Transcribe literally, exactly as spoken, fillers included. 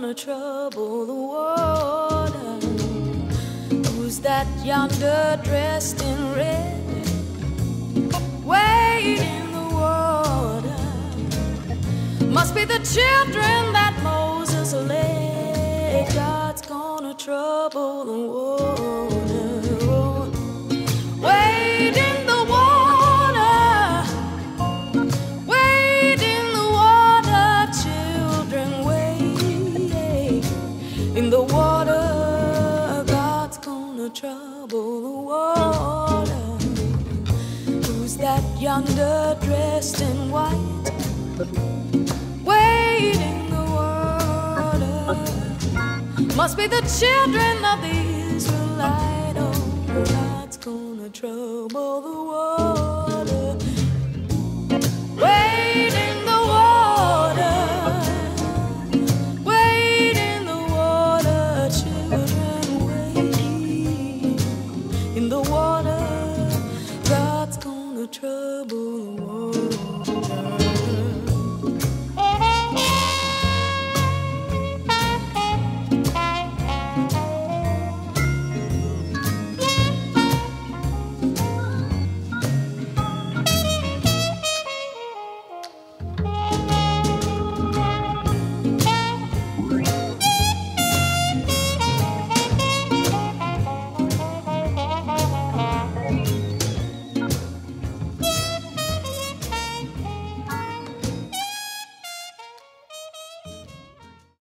gonna trouble the water? Who's that yonder dressed in red, wade in the water? Must be the children that Moses led. God's gonna trouble the water. Wade in the water, wade in the water, children, wade in the water. God's gonna trouble the water. Who's that yonder dressed in white, wade in the water? Must be the children of the Israelite. Oh, God's gonna trouble the water.